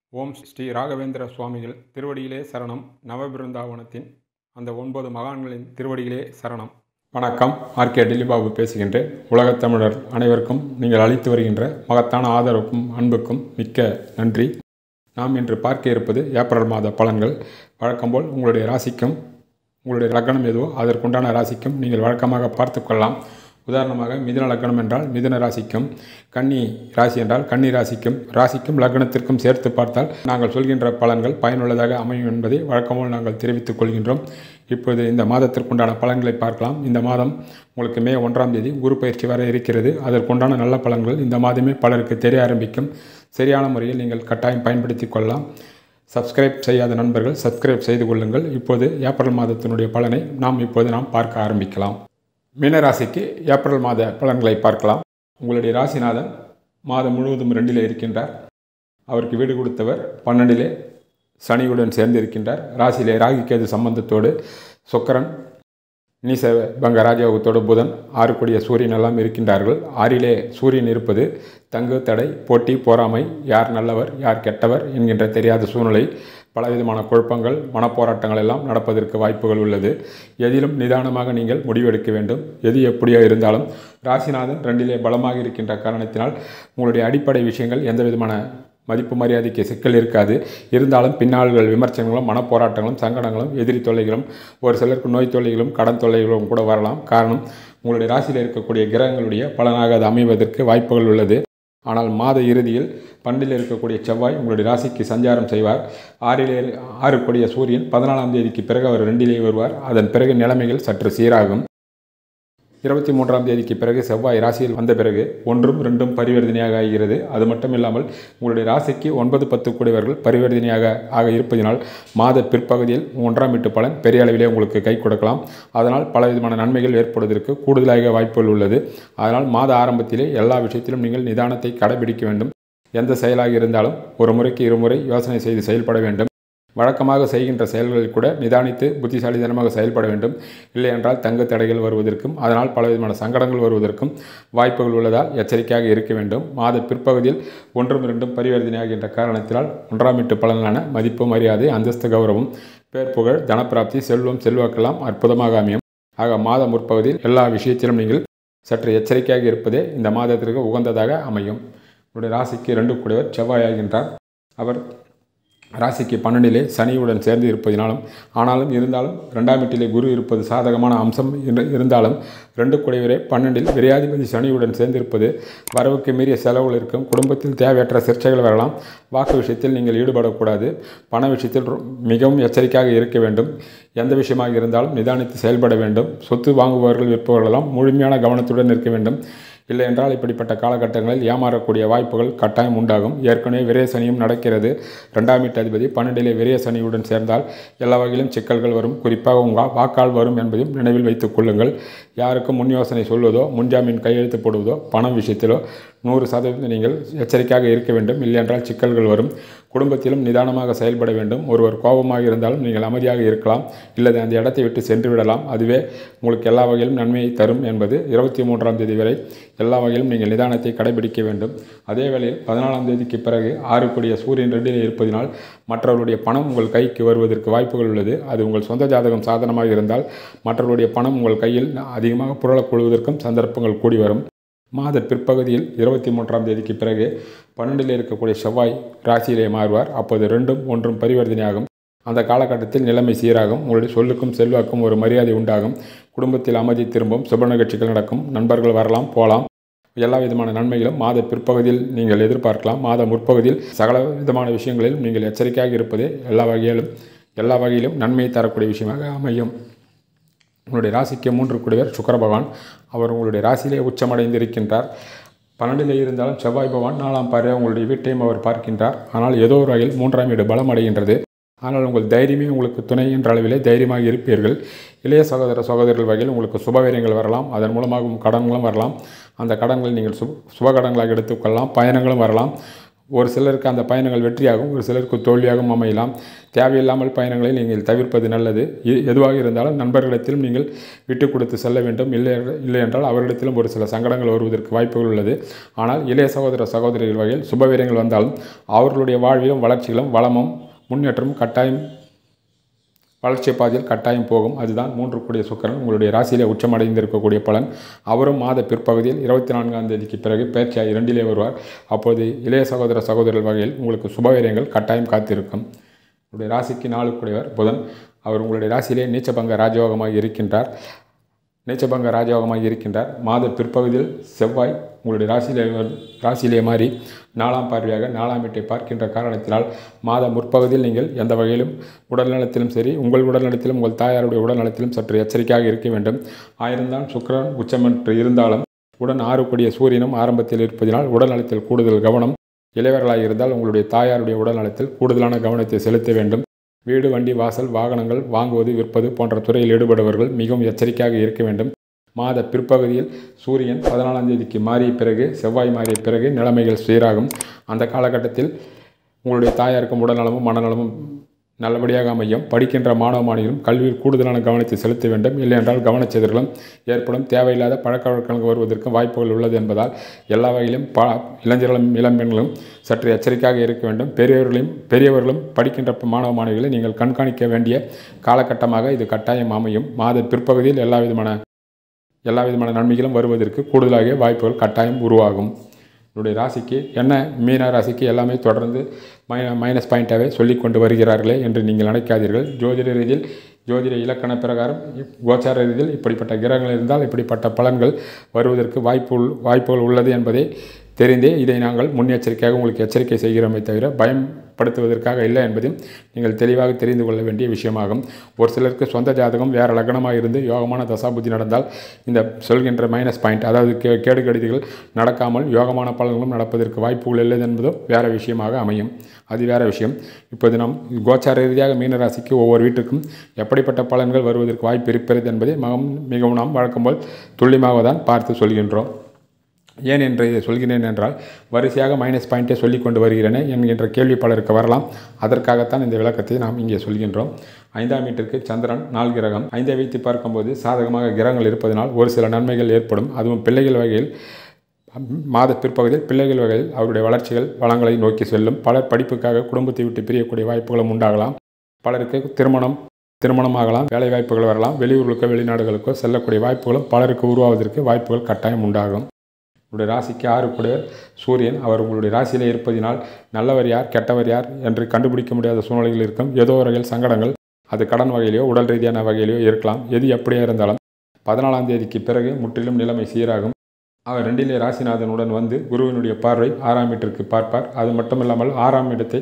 ஓம் ஸ்ரீ ராகவேந்திர சுவாமிகள் திருவடியிலே சரணம். நவபிருந்தாவனத்தின் அந்த 9 மகான்களின் திருவடியிலே சரணம். வணக்கம். ஆர்கே டில்லிபாபு பேசுகின்றேன். உலகத் தமிழர் அனைவருக்கும் நீங்கள் அளித்து வருகின்ற மகத்தான ஆதரவுக்கும் அன்புக்கும் மிக்க நன்றி. நாம் இன்று பார்க்க இருப்பது ஏப்ரல் மாத பலன்கள். வழக்கம்போல் உங்களுடைய ராசிக்கும் உங்களுடைய லக்னம் எதுவோ அதற்குண்டான ராசிக்கும் நீங்கள் வழக்கமாக பார்த்து கொள்ளலாம். உதாரணமாக மிதுன லக்னம் என்றால் மிதுன ராசிக்கும், கன்னி ராசி என்றால் கன்னி ராசிக்கும் லக்னத்திற்கும் சேர்த்து பார்த்தால் நாங்கள் சொல்கின்ற பலன்கள் பயனுள்ளதாக அமையும் என்பதை வழக்கம்போல் நாங்கள் தெரிவித்துக் கொள்கின்றோம். இப்போது இந்த மாதத்திற்குண்டான பலன்களை பார்க்கலாம். இந்த மாதம் உங்களுக்கு மே 1ஆம் தேதி குரு பயிற்சி வர இருக்கிறது. அதற்குண்டான நல்ல பலன்கள் இந்த மாதமே பலருக்கு தெரிய ஆரம்பிக்கும். சரியான முறையில் நீங்கள் கட்டாயம் பயன்படுத்தி கொள்ளலாம். சப்ஸ்கிரைப் செய்யாத நண்பர்கள் சப்ஸ்கிரைப் செய்து கொள்ளுங்கள். இப்போது ஏப்ரல் மாதத்தினுடைய பலனை நாம் பார்க்க ஆரம்பிக்கலாம். மீனராசிக்கு ஏப்ரல் மாத பலன்களை பார்க்கலாம். உங்களுடைய ராசிநாதன் மாதம் முழுவதும் 2ல் இருக்கின்றார். அவருக்கு வீடு கொடுத்தவர் 12ல் சனியுடன் சேர்ந்து இருக்கின்றார். ராசியிலே ராகு கேது சம்பந்தத்தோடு சுக்கிரன் நீச பங்க ராஜயோகத்தோடு புதன் 6 கூடிய சூரியன் எல்லாம் இருக்கின்றார்கள். 6லே சூரியன் இருப்பது தங்கு தடை, போட்டி, பொறாமை, யார் நல்லவர் யார் கெட்டவர் என்கின்ற தெரியாத சூழ்நிலை, பலவிதமான குழப்பங்கள், மனப்போராட்டங்கள் எல்லாம் நடப்பதற்கு வாய்ப்புகள் உள்ளது. எதிலும் நிதானமாக நீங்கள் முடிவெடுக்க வேண்டும். எது எப்படியோ இருந்தாலும் ராசிநாதன் 2லே பலமாக இருக்கின்ற காரணத்தினால் உங்களுடைய அடிப்படை விஷயங்கள் எந்த விதமான மதிப்பு மரியாதைக்கு சிக்கல் இருக்காது. இருந்தாலும் பின்னாள்கள் விமர்சனங்களும் மனப்போராட்டங்களும் சங்கடங்களும் எதிரி தொல்லைகளும் ஒரு சிலருக்கு நோய் தொல்லைகளும் கடன் தொல்லைகளும் கூட வரலாம். காரணம் உங்களுடைய ராசியில் இருக்கக்கூடிய கிரகங்களுடைய பலனாக அது அமைவதற்கு வாய்ப்புகள் உள்ளது. ஆனால் மாத இறுதியில் 12ல் இருக்கக்கூடிய செவ்வாய் உங்களுடைய ராசிக்கு சஞ்சாரம் செய்வார். 6 கூடிய சூரியன் 14ஆம் தேதிக்கு பிறகு அவர் 2லே வருவார். அதன் பிறகு நிலைமைகள் சற்று சீராகும். 23ஆம் தேதிக்கு பிறகு செவ்வாய் ராசியில் வந்த பிறகு 1ம் 2ம் பரிவர்த்தனையாக ஆகிறது. அது மட்டும் இல்லாமல் உங்களுடைய ராசிக்கு 9, 10 கூடியவர்கள் பரிவர்த்தனையாக இருப்பதினால் மாத பிற்பகுதியில் 1ஆம் வீட்டு பலன் பெரிய அளவிலே உங்களுக்கு கை கொடுக்கலாம். அதனால் பலவிதமான நன்மைகள் ஏற்படுவதற்கு கூடுதலாக வாய்ப்புகள் உள்ளது. அதனால் மாத ஆரம்பத்திலே எல்லா விஷயத்திலும் நீங்கள் நிதானத்தை கடைபிடிக்க வேண்டும். எந்த செயலாக இருந்தாலும் ஒரு முறைக்கு 2 முறை யோசனை செய்து செயல்பட வேண்டும். வழக்கமாக செய்கின்ற செயல்களில் கூட நிதானித்து புத்திசாலித்தனமாக செயல்பட வேண்டும். இல்லை என்றால் தங்கு தடைகள் வருவதற்கும் அதனால் பலவிதமான சங்கடங்கள் வருவதற்கும் வாய்ப்புகள் உள்ளதால் எச்சரிக்கையாக இருக்க வேண்டும். மாத பிற்பகுதியில் 1ம் 2ம் பரிவர்த்தனையாகின்ற காரணத்தினால் 1ஆம் வீட்டு பலனான மதிப்பு மரியாதை அந்தஸ்து கௌரவம் பேர் புகழ் தனப்பிராப்தி செல்வம் செல்வாக்கெல்லாம் அற்புதமாக அமையும். ஆக மாத முற்பகுதியில் எல்லா விஷயத்திலும் நீங்கள் சற்று எச்சரிக்கையாக இருப்பதே இந்த மாதத்திற்கு உகந்ததாக அமையும். உங்களுடைய ராசிக்கு 2 கூடியவர் செவ்வாய் ஆகின்றார். அவர் ராசிக்கு 12லே சனியுடன் சேர்ந்து இருப்பதினாலும் இருந்தாலும் 2ஆம் வீட்டிலே குரு இருப்பது சாதகமான அம்சம் இருந்தாலும் 2 கூடியவரே 12ல் விரையாதிபதி சனியுடன் சேர்ந்திருப்பது வரவுக்கு மீறிய செலவுகள் இருக்கும். குடும்பத்தில் தேவையற்ற சர்ச்சைகள் வரலாம். வாக்கு விஷயத்தில் நீங்கள் ஈடுபடக்கூடாது. பண விஷயத்தில் மிகவும் எச்சரிக்கையாக இருக்க வேண்டும். எந்த விஷயமாக இருந்தாலும் நிதானித்து செயல்பட வேண்டும். சொத்து வாங்குபவர்கள் விற்பவர்களெல்லாம் முழுமையான கவனத்துடன் இருக்க வேண்டும். இல்லை என்றால் இப்படிப்பட்ட காலகட்டங்களில் ஏமாறக்கூடிய வாய்ப்புகள் கட்டாயம் உண்டாகும். ஏற்கனவே விரய சனியும் நடக்கிறது. 2ஆம் வீட்டு அதிபதி 12லே விரய சனியுடன் சேர்ந்தால் எல்லா வகையிலும் சிக்கல்கள் வரும். குறிப்பாக உங்கள் வாக்கால் வரும் என்பதையும் நினைவில் வைத்துக் கொள்ளுங்கள். யாருக்கும் முன் யோசனை சொல்வதோ முன்ஜாமீன் கையெழுத்து போடுவதோ பணம் விஷயத்திலோ 100% நீங்கள் எச்சரிக்கையாக இருக்க வேண்டும். இல்லை என்றால் சிக்கல்கள் வரும். குடும்பத்திலும் நிதானமாக செயல்பட வேண்டும். ஒருவர் கோபமாக இருந்தாலும் நீங்கள் அமைதியாக இருக்கலாம். இல்லது அந்த இடத்தை விட்டு சென்று விடலாம். அதுவே உங்களுக்கு எல்லா வகையிலும் நன்மையை தரும் என்பது 23ஆம் தேதி வரை எல்லா வகையிலும் நீங்கள் நிதானத்தை கடைபிடிக்க வேண்டும். அதே வேளையில் 14ஆம் தேதிக்கு பிறகு 6 கூடிய சூரியன் 2லே இருப்பதினால் மற்றவர்களுடைய பணம் உங்கள் கைக்கு வருவதற்கு வாய்ப்புகள் உள்ளது. அது உங்கள் சொந்த ஜாதகம் சாதனமாக இருந்தால் மற்றவர்களுடைய பணம் உங்கள் கையில் அதிகமாக புரளக் கொள்வதற்கும் சந்தர்ப்பங்கள் கூடி வரும். மாத பிற்பகுதியில் 23ஆம் தேதிக்கு பிறகு 12ல் இருக்கக்கூடிய செவ்வாய் ராசியிலே மாறுவார். அப்போது 2ம் 1ம் பரிவர்த்தனையாகும். அந்த காலகட்டத்தில் நிலைமை சீராகும். உங்களுடைய சொல்லுக்கும் செல்வாக்கும் ஒரு மரியாதை உண்டாகும். குடும்பத்தில் அமைதி திரும்பும். சுப நிகழ்ச்சிகள் நடக்கும். நண்பர்கள் வரலாம் போகலாம். எல்லா விதமான நன்மைகளும் மாத பிற்பகுதியில் நீங்கள் எதிர்பார்க்கலாம். மாத முற்பகுதியில் சகல விதமான விஷயங்களிலும் நீங்கள் எச்சரிக்கையாக இருப்பதே எல்லா வகையிலும் நன்மையை தரக்கூடிய விஷயமாக அமையும். உங்களுடைய ராசிக்கு 3 கூடியவர் சுக்கிர பகவான். அவர் உங்களுடைய ராசியிலே உச்சமடைந்து இருக்கின்றார். 12லே இருந்தாலும் செவ்வாய் பகவான் 4ஆம் பார்வை உங்களுடைய வீட்டையும் அவர் பார்க்கின்றார். ஆனால் ஏதோ ஒரு வகையில் 3ஆம் வீடு பலம் அடைகின்றது. ஆனால் உங்கள் தைரியமே உங்களுக்கு துணை என்ற அளவிலே தைரியமாக இருப்பீர்கள். இளைய சகோதரர்கள் வகையில் உங்களுக்கு சுபவீரியங்கள் வரலாம். அதன் மூலமாக கடன்களும் வரலாம். அந்த கடன்களை நீங்கள் சுப கடன்களாக எடுத்துக்கொள்ளலாம். பயணங்களும் வரலாம். ஒரு சிலருக்கு அந்த பயணங்கள் வெற்றியாகும், ஒரு சிலருக்கு தோல்வியாகவும் அமையலாம். தேவையில்லாமல் பயணங்களை நீங்கள் தவிர்ப்பது நல்லது. எதுவாக இருந்தாலும் நண்பர்களிடத்திலும் நீங்கள் விட்டு கொடுத்து செல்ல வேண்டும். இல்லை என்றால் அவர்களிடத்திலும் ஒரு சில சங்கடங்கள் வருவதற்கு வாய்ப்புகள் உள்ளது. ஆனால் இளைய சகோதர சகோதரிகள் வகையில் சுபவீரங்கள் வந்தாலும் அவர்களுடைய வாழ்விலும் வளர்ச்சிகளும் வளமும் முன்னேற்றமும் கட்டாயம் வளர்ச்சி பாதையில் கட்டாயம் போகும். அதுதான் 3 கூடிய சுக்கிரன் உங்களுடைய ராசியிலே உச்சமடைந்திருக்கக்கூடிய பலன். அவரும் மாத பிற்பகுதியில் 24ஆம் தேதிக்கு பிறகு பயிற்சியாக 2லே வருவார். அப்போது இளைய சகோதர சகோதரர்கள் வகையில் உங்களுக்கு சுபவீரங்கள் கட்டாயம் காத்திருக்கும். உங்களுடைய ராசிக்கு 4 கூடியவர் புதன். அவர் உங்களுடைய ராசியிலே நீச்சபங்க ராஜயோகமாக இருக்கின்றார். மாத பிற்பகுதியில் செவ்வாய் உங்களுடைய ராசியிலே மாறி 4ஆம் பார்வையாக 4ஆம் வீட்டை பார்க்கின்ற காரணத்தினால் மாத முற்பகுதியில் நீங்கள் எந்த வகையிலும் உடல்நலத்திலும் சரி, உங்கள் உடல்நலத்திலும் உங்கள் தாயாருடைய உடல்நலத்திலும் சற்று எச்சரிக்கையாக இருக்க வேண்டும். ஆயிருந்தால் சுக்கிரன் உச்சமென்று இருந்தாலும் உடன் 6 கூடிய சூரியனும் ஆரம்பத்தில் இருப்பதினால் உடல்நலத்தில் கூடுதல் கவனம். இளையவர்களாக இருந்தால் உங்களுடைய தாயாருடைய உடல்நலத்தில் கூடுதலான கவனத்தை செலுத்த வேண்டும். வீடு, வண்டி, வாசல், வாகனங்கள் வாங்குவது, விற்பது போன்ற துறையில் ஈடுபடுபவர்கள் மிகவும் எச்சரிக்கையாக இருக்க வேண்டும். மாத பிற்பகுதியில் சூரியன் 14ஆம் தேதிக்கு மாறிய பிறகு, செவ்வாய் மாறிய பிறகு நிலைமைகள் சீராகும். அந்த காலகட்டத்தில் உங்களுடைய தாயாருக்கும் உடல்நலமும் மனநலமும் நல்லபடியாக அமையும். படிக்கின்ற மாணவ மாணவிகளும் கல்வியில் கூடுதலான கவனத்தை செலுத்த வேண்டும். இல்லையென்றால் கவனச்சிதறலும் ஏற்படும். தேவையில்லாத பழக்க வழக்கங்கள் வருவதற்கு வாய்ப்புகள் உள்ளது என்பதால் எல்லா வகையிலும் இளைஞர்களும் இளம்பெண்களும் சற்று எச்சரிக்கையாக இருக்க வேண்டும். பெரியவர்களும் படிக்கின்ற மாணவ மாணவிகளை நீங்கள் கண்காணிக்க வேண்டிய காலகட்டமாக இது கட்டாயம் அமையும். மாத பிற்பகுதியில் எல்லா விதமான நன்மைகளும் வருவதற்கு கூடுதலாக வாய்ப்புகள் கட்டாயம் உருவாகும். என்னுடைய ராசிக்கு என்ன, மீன ராசிக்கு எல்லாமே தொடர்ந்து மைனஸ் பாயிண்டாகவே சொல்லி கொண்டு வருகிறார்களே என்று நீங்கள் நினைக்காதீர்கள். ஜோதிட இலக்கண பிரகாரம் கோச்சார ரீதியில் இப்படிப்பட்ட கிரகங்கள் இருந்தால் இப்படிப்பட்ட பலன்கள் வருவதற்கு வாய்ப்புகள் உள்ளது என்பதை தெரிந்தே இதை நாங்கள் முன்னெச்சரிக்கையாக உங்களுக்கு எச்சரிக்கை செய்கிறோமே தவிர பயன்படுத்துவதற்காக இல்லை என்பதையும் நீங்கள் தெளிவாக தெரிந்து கொள்ள வேண்டிய விஷயமாகும். ஒரு சிலருக்கு சொந்த ஜாதகம் வேறு லக்னமாக இருந்து யோகமான தசாபுத்தி நடந்தால் இந்த சொல்கின்ற மைனஸ் பாயிண்ட், அதாவது கேடு கடிதங்கள் நடக்காமல் யோகமான பலன்களும் நடப்பதற்கு வாய்ப்புகள் இல்லை என்பதும் வேறு விஷயமாக அமையும். அது வேறு விஷயம். இப்போது நாம் கோச்சார ரீதியாக மீனராசிக்கு ஒவ்வொரு வீட்டுக்கும் எப்படிப்பட்ட பலன்கள் வருவதற்கு வாய்ப்பு இருக்கிறது என்பதை மிகவும் நாம் வழக்கம் போல் துல்லியமாக தான் பார்த்து சொல்கின்றோம். ஏன் என்று இதை சொல்கிறேன் என்றால், வரிசையாக மைனஸ் பாயிண்டே சொல்லி கொண்டு வருகிறேனே என்கின்ற கேள்வி பலருக்கு வரலாம். அதற்காகத்தான் இந்த விளக்கத்தை நாம் இங்கே சொல்கின்றோம். 5ஆம் வீட்டிற்கு சந்திரன் 4 கிரகம். 5ஐ வைத்து பார்க்கும்போது சாதகமாக கிரகங்கள் இருப்பதனால் ஒரு சில நன்மைகள் ஏற்படும். அதுவும் பிள்ளைகள் வகையில் மாத பிற்பகுதியில் பிள்ளைகள் வகையில் அவருடைய வளர்ச்சிகள் வளங்களை நோக்கி செல்லும். பலர் படிப்புக்காக குடும்பத்தை விட்டு பிரியக்கூடிய வாய்ப்புகளும் உண்டாகலாம். பலருக்கு திருமணமாகலாம், வேலை வாய்ப்புகள் வரலாம். வெளியூர்களுக்கோ வெளிநாடுகளுக்கோ செல்லக்கூடிய வாய்ப்புகளும் பலருக்கு உருவாவதற்கு வாய்ப்புகள் கட்டாயம் உண்டாகும். உங்களுடைய ராசிக்கு 6 கூடியவர் சூரியன். அவர் உங்களுடைய ராசியிலே இருப்பதினால் நல்லவர் யார் கெட்டவர் யார் என்று கண்டுபிடிக்க முடியாத சூழ்நிலைகள் இருக்கும். ஏதோ ஒரு வகையில் சங்கடங்கள், அது கடன் வகையிலையோ உடல் ரீதியான வகையிலையோ இருக்கலாம். எது எப்படியா இருந்தாலும் 14ஆம் தேதிக்கு பிறகு முற்றிலும் நிலைமை சீராகும். அவர் 2லே ராசிநாதனுடன் வந்து குருவினுடைய பார்வை 6ஆம் வீட்டிற்கு பார்ப்பார். அது மட்டுமில்லாமல் 6ஆம் இடத்தை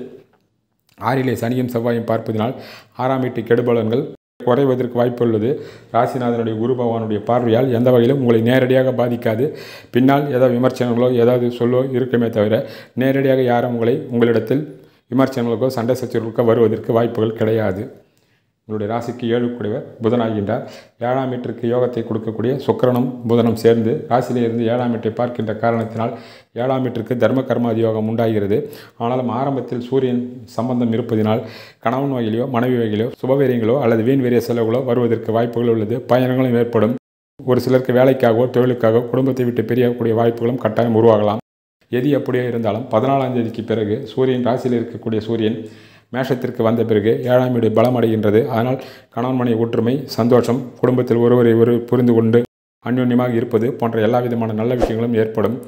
6லே சனியும் செவ்வாயும் பார்ப்பதினால் 6ஆம் வீட்டு கெடுபலன்கள் குறைவதற்கு வாய்ப்பு உள்ளது. ராசிநாதனுடைய குரு பகவானுடைய பார்வையால் எந்த வகையிலும் உங்களை நேரடியாக பாதிக்காது. பின்னால் ஏதாவது விமர்சனங்களோ ஏதாவது சொல்லோ இருக்குமே தவிர நேரடியாக யாரும் உங்களிடத்தில் விமர்சனங்களுக்கோ சண்டை சச்சரவுக்கோ வருவதற்கு வாய்ப்புகள் கிடையாது. உங்களுடைய ராசிக்கு 7 கூடியவர் புதனாகின்றார். 7ஆம் வீட்டிற்கு யோகத்தை கொடுக்கக்கூடிய சுக்கிரனும் புதனும் சேர்ந்து ராசியிலே இருந்து 7ஆம் வீட்டை பார்க்கின்ற காரணத்தினால் 7ஆம் வீட்டிற்கு தர்ம கர்மாதி யோகம் உண்டாகிறது. ஆனாலும் ஆரம்பத்தில் சூரியன் சம்பந்தம் இருப்பதினால் கணவன் வகையிலோ மனைவி வகையிலோ சுபவீரியங்களோ அல்லது வீண் வீரிய செலவுகளோ வருவதற்கு வாய்ப்புகள் உள்ளது. பயணங்களும் ஏற்படும். ஒரு சிலருக்கு வேலைக்காகவோ தொழிலுக்காகவோ குடும்பத்தை விட்டு பிரியக்கூடிய வாய்ப்புகளும் கட்டாயம் உருவாகலாம். எது எப்படியோ இருந்தாலும் 14ஆம் தேதிக்கு பிறகு சூரியன் ராசியில் இருக்கக்கூடிய சூரியன் மேஷத்திற்கு வந்த பிறகு 7ஆம் வீடு பலமடைகின்றது. அதனால் கணவன் மனைவி ஒற்றுமை, சந்தோஷம், குடும்பத்தில் ஒருவரை புரிந்து கொண்டு அந்யோன்யமாக இருப்பது போன்ற எல்லா விதமான நல்ல விஷயங்களும் ஏற்படும்.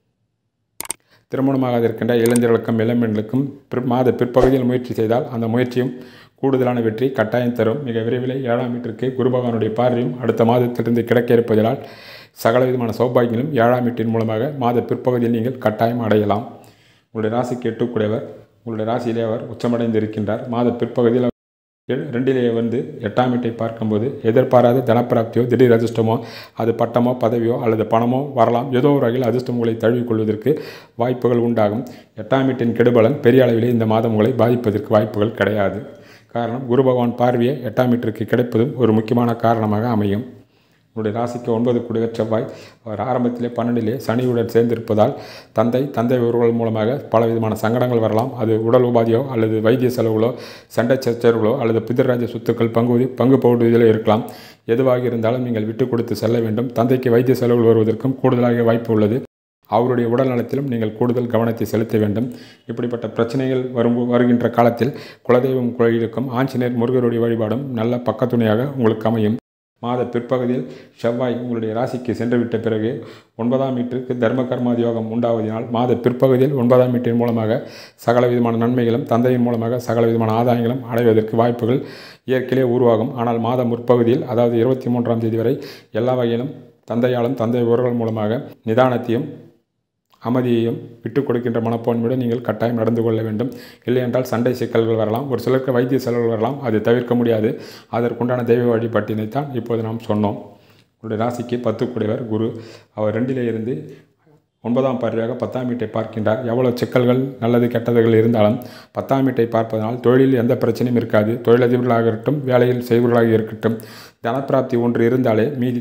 திருமணமாக இருக்கின்ற இளைஞர்களுக்கும் இளம்பெண்களுக்கும் மாத பிற்பகுதியில் முயற்சி செய்தால் அந்த முயற்சியும் கூடுதலான வெற்றி கட்டாயம் தரும். மிக விரைவில் 7ஆம் வீட்டிற்கு குரு பகவானுடைய பார்வையும் அடுத்த மாதத்திலிருந்து கிடைக்க இருப்பதால் சகல விதமான சௌபாகியங்களும் 7ஆம் வீட்டின் மூலமாக மாத பிற்பகுதியில் நீங்கள் கட்டாயம் அடையலாம். உங்களுடைய ராசிக்கு 8 கூடியவர் உங்களுடைய ராசியிலே அவர் உச்சமடைந்து இருக்கின்றார். மாத பிற்பகுதியில் 2லே வந்து 8ஆம் வீட்டை பார்க்கும்போது எதிர்பாராத தனப்பிராப்தியோ திடீர் அதிர்ஷ்டமோ, அது பட்டமோ பதவியோ அல்லது பணமோ வரலாம். ஏதோ ஒரு வகையில் அதிர்ஷ்டம் உங்களை தழுவிக்கொள்வதற்கு வாய்ப்புகள் உண்டாகும். 8ஆம் வீட்டின் கெடுபலன் பெரிய அளவிலே இந்த மாதம் உங்களை பாதிப்பதற்கு வாய்ப்புகள் கிடையாது. காரணம், குரு பகவான் பார்வையை 8ஆம் வீட்டிற்கு கிடைப்பதும் ஒரு முக்கியமான காரணமாக அமையும். உங்களுடைய ராசிக்கு 9 கூடிய செவ்வாய் அவர் ஆரம்பத்திலே 12 சனியுடன் சேர்ந்திருப்பதால் தந்தை உறவுகள் மூலமாக பலவிதமான சங்கடங்கள் வரலாம். அது உடல் உபாதியோ அல்லது வைத்திய செலவுகளோ, சண்டை சச்சரவுகளோ அல்லது பிதர்ராஜ சொத்துக்கள் பங்கு போடுவதிலோ இருக்கலாம். எதுவாக இருந்தாலும் நீங்கள் விட்டு கொடுத்து செல்ல வேண்டும். தந்தைக்கு வைத்திய செலவுகள் வருவதற்கும் கூடுதலாக வாய்ப்பு உள்ளது. அவருடைய உடல் நலத்திலும் நீங்கள் கூடுதல் கவனத்தை செலுத்த வேண்டும். இப்படிப்பட்ட பிரச்சனைகள் வருகின்ற காலத்தில் குலதெய்வம் கோயிலுக்கும் ஆஞ்சநேயர் முருகருடைய வழிபாடும் நல்ல பக்கத்துணையாக உங்களுக்கு அமையும். மாத பிற்பகுதியில் செவ்வாய் உங்களுடைய ராசிக்கு சென்றுவிட்ட பிறகு 9ஆம் வீட்டிற்கு தர்ம கர்மாதி யோகம் உண்டாவதினால் மாத பிற்பகுதியில் 9ஆம் வீட்டின் மூலமாக சகல விதமான நன்மைகளும் தந்தையின் மூலமாக சகல விதமான ஆதாயங்களும் அடைவதற்கு வாய்ப்புகள் இயற்கையிலே உருவாகும். ஆனால் மாத முற்பகுதியில் அதாவது 23ஆம் தேதி வரை எல்லா வகையிலும் தந்தையாலும் தந்தை உறவுகள் மூலமாக நிதானத்தையும் அமைதியையும் விட்டுக் கொடுக்கின்ற மனப்பான்மையுடன் நீங்கள் கட்டாயம் நடந்து கொள்ள வேண்டும். இல்லையென்றால் சண்டை சிக்கல்கள் வரலாம். ஒரு சிலருக்கு வைத்திய செலவுகள் வரலாம். அது தவிர்க்க முடியாது. அதற்குண்டான தெய்வ வழிபாட்டினைத்தான் இப்போது நாம் சொன்னோம். உங்களுடைய ராசிக்கு 10 கூடியவர் குரு. அவர் 2லே இருந்து 9ஆம் பார்வையாக 10ஆம் வீட்டை பார்க்கின்றார். எவ்வளவு சிக்கல்கள் நல்லது கெட்டதுகள் இருந்தாலும் 10ஆம் வீட்டை பார்ப்பதனால் தொழிலில் எந்த பிரச்சனையும் இருக்காது. தொழிலதிபர்களாக இருக்கட்டும், வேலையில் செய்பவர்களாக இருக்கட்டும், தனப்பிராப்தி ஒன்று இருந்தாலே மீதி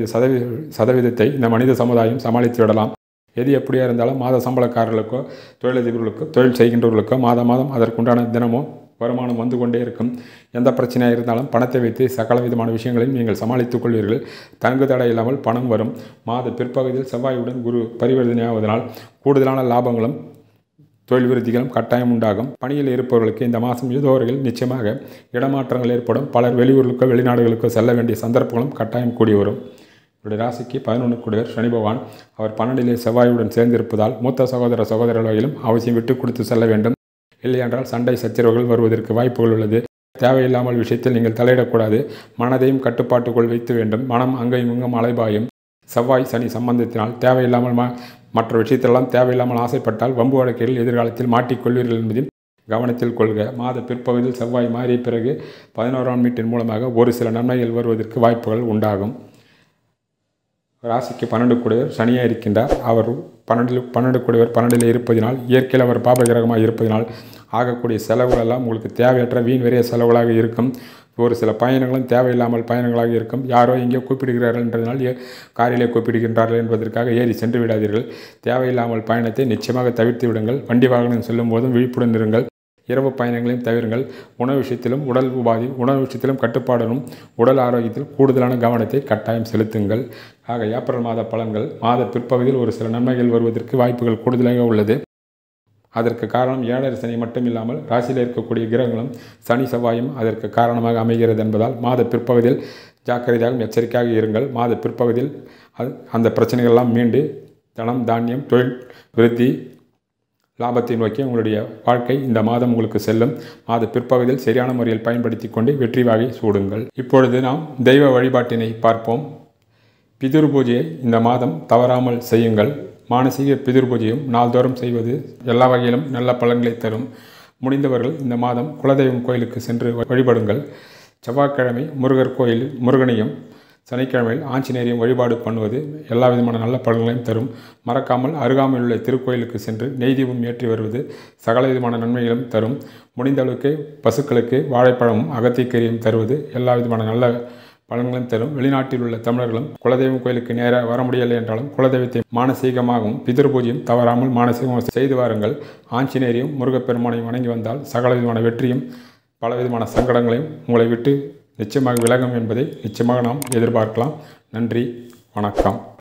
95% இந்த மனித சமுதாயம் சமாளித்து விடலாம். எது எப்படியா இருந்தாலும் மாத சம்பளக்காரர்களுக்கோ தொழிலதிபர்களுக்கோ தொழில் செய்கின்றவர்களுக்கோ மாதம் அதற்குண்டான தினமும் வருமானம் வந்து கொண்டே இருக்கும். எந்த பிரச்சனையாக இருந்தாலும் பணத்தை வைத்து சகல விதமான விஷயங்களையும் நீங்கள் சமாளித்துக் கொள்வீர்கள். தங்கு தடை இல்லாமல் பணம் வரும். மாத பிற்பகுதியில் செவ்வாயுடன் குரு பரிவர்த்தனையாவதனால் கூடுதலான லாபங்களும் தொழில் விருத்திகளும் கட்டாயம் உண்டாகும். பணியில் இருப்பவர்களுக்கு இந்த மாதம் ஏதோ வகையில் நிச்சயமாக இடமாற்றங்கள் ஏற்படும். பலர் வெளியூர்களுக்கோ வெளிநாடுகளுக்கோ செல்ல வேண்டிய சந்தர்ப்பங்களும் கட்டாயம் கூடி வரும். இவருடைய ராசிக்கு 11 கூடியவர் சனி பகவான். அவர் 12லே செவ்வாயுடன் சேர்ந்திருப்பதால் மூத்த சகோதரர் வகையிலும் அவசியம் விட்டு கொடுத்து செல்ல வேண்டும். இல்லையென்றால் சண்டை சச்சரவுகள் வருவதற்கு வாய்ப்புகள் உள்ளது. தேவையில்லாமல் விஷயத்தில் நீங்கள் தலையிடக்கூடாது. மனதையும் கட்டுப்பாட்டுக்குள் வைத்து வேண்டும். மனம் அங்கையும் இங்கும் அலைபாயும். செவ்வாய் சனி சம்பந்தத்தினால் தேவையில்லாமல் மற்ற விஷயத்திலெல்லாம் தேவையில்லாமல் ஆசைப்பட்டால் வம்பு வழக்குகளில் எதிர்காலத்தில் மாட்டிக்கொள்வீர்கள் என்பதில் கவனத்தில் கொள்க. மாத பிற்பகுதியில் செவ்வாய் மாறிய பிறகு 11ஆம் வீட்டின் மூலமாக ஒரு சில நன்மைகள் வருவதற்கு வாய்ப்புகள் உண்டாகும். ராசிக்கு 12 கூடியவர் சனியாக இருக்கின்றார். அவர் 12 கூடியவர் 12ல் இருப்பதினால் இயற்கையில் அவர் பாபகிரகமாக இருப்பதினால் ஆகக்கூடிய செலவுகள் எல்லாம் உங்களுக்கு தேவையற்ற வீண் விரைய செலவுகளாக இருக்கும். ஒரு சில பயணங்களும் தேவையில்லாமல் பயணங்களாக இருக்கும். யாரோ எங்கேயோ கூப்பிடுகிறார்கள் என்றதனால் காரிலே கூப்பிடுகின்றார்கள் என்பதற்காக ஏறி சென்று விடாதீர்கள். தேவையில்லாமல் பயணத்தை நிச்சயமாக தவிர்த்து விடுங்கள். வண்டி வாகனம் செல்லும் போதும் விழிப்புடன் இருங்கள். இரவு பயணங்களையும் தவிருங்கள். உணவு விஷயத்திலும் உடல் உபாதி உணவு விஷயத்திலும் கட்டுப்பாடனும் உடல் ஆரோக்கியத்தில் கூடுதலான கவனத்தை கட்டாயம் செலுத்துங்கள். ஆக ஏப்ரல் மாத பலன்கள் மாத பிற்பகுதியில் ஒரு சில நன்மைகள் வருவதற்கு வாய்ப்புகள் கூடுதலாக உள்ளது. அதற்கு காரணம் 7 சனி மட்டும் இல்லாமல் ராசியில் இருக்கக்கூடிய கிரகங்களும் சனி செவ்வாயும் அதற்கு காரணமாக அமைகிறது என்பதால் மாத பிற்பகுதியில் ஜாக்கிரதையாகவும் எச்சரிக்கையாக இருங்கள். மாத பிற்பகுதியில் அந்த பிரச்சனைகள்லாம் மீண்டு தனம் தானியம் தொழில் விருத்தி லாபத்தை நோக்கி உங்களுடைய வாழ்க்கை இந்த மாதம் உங்களுக்கு செல்லும். மாத பிற்பகுதியில் சரியான முறையில் பயன்படுத்தி கொண்டு வெற்றி வாகை சூடுங்கள். இப்பொழுது நாம் தெய்வ வழிபாட்டினை பார்ப்போம். பிதுர் பூஜையை இந்த மாதம் தவறாமல் செய்யுங்கள். மானசீக பிதுர் பூஜையும் நாள்தோறும் செய்வது எல்லா வகையிலும் நல்ல பலன்களை தரும். முடிந்தவர்கள் இந்த மாதம் குலதெய்வம் கோயிலுக்கு சென்று வழிபடுங்கள். செவ்வாய்க்கிழமை முருகனையும் சனிக்கிழமையில் ஆஞ்சநேயரையும் வழிபாடு பண்ணுவது எல்லா விதமான நல்ல பலன்களையும் தரும். மறக்காமல் அருகாமையில் உள்ள திருக்கோயிலுக்கு சென்று நெய் தீபம் ஏற்றி வருவது சகல விதமான நன்மைகளும் தரும். முடிந்த அளவுக்கு பசுக்களுக்கு வாழைப்பழமும் அகத்திக்கீரையும் தருவது எல்லா விதமான நல்ல பலன்களையும் தரும். வெளிநாட்டில் உள்ள தமிழர்களும் குலதெய்வம் கோயிலுக்கு நேராக வர முடியலை என்றாலும் குலதெய்வத்தை மானசீகமாகவும் பிதிரு பூஜையும் தவறாமல் மானசீகமாக செய்து வாருங்கள். ஆஞ்சநேயரையும் முருகப்பெருமானையும் வணங்கி வந்தால் சகல விதமான வெற்றியும் பலவிதமான சங்கடங்களையும் உங்களை விட்டு நிச்சயமாக விலகும் என்பதை நிச்சயமாக நாம் எதிர்பார்க்கலாம். நன்றி, வணக்கம்.